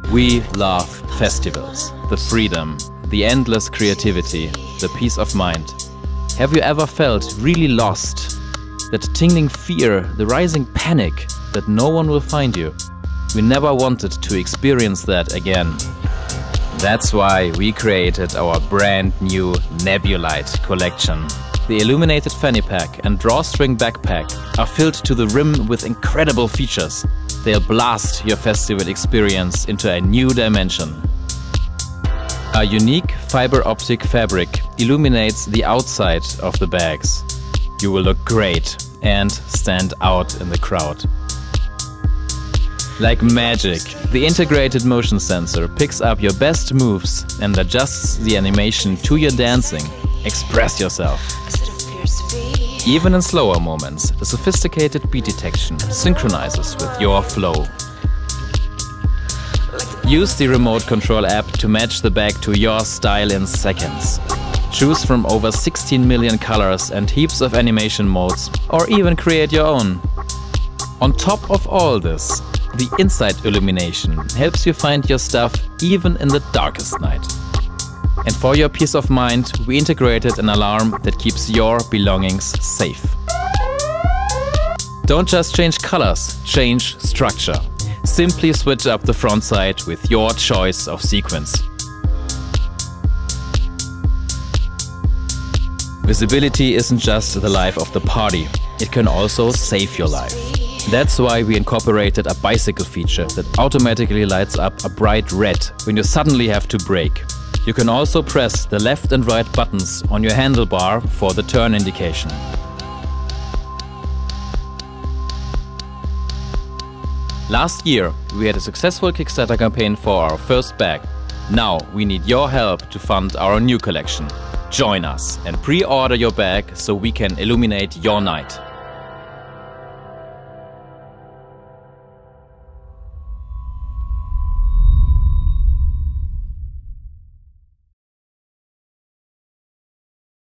We love festivals, the freedom, the endless creativity, the peace of mind. Have you ever felt really lost? That tingling fear, the rising panic that no one will find you? We never wanted to experience that again. That's why we created our brand new Nebulite collection. The illuminated fanny pack and drawstring backpack are filled to the rim with incredible features. They'll blast your festival experience into a new dimension. A unique fiber optic fabric illuminates the outside of the bags. You will look great and stand out in the crowd. Like magic, the integrated motion sensor picks up your best moves and adjusts the animation to your dancing. Express yourself. Even in slower moments, the sophisticated beat detection synchronizes with your flow. Use the remote control app to match the bag to your style in seconds. Choose from over 16 million colors and heaps of animation modes, or even create your own. On top of all this, the inside illumination helps you find your stuff even in the darkest night. And for your peace of mind, we integrated an alarm that keeps your belongings safe. Don't just change colors, change structure. Simply switch up the front side with your choice of sequence. Visibility isn't just the life of the party, it can also save your life. That's why we incorporated a bicycle feature that automatically lights up a bright red when you suddenly have to brake. You can also press the left and right buttons on your handlebar for the turn indication. Last year, we had a successful Kickstarter campaign for our first bag. Now we need your help to fund our new collection. Join us and pre-order your bag so we can illuminate your night.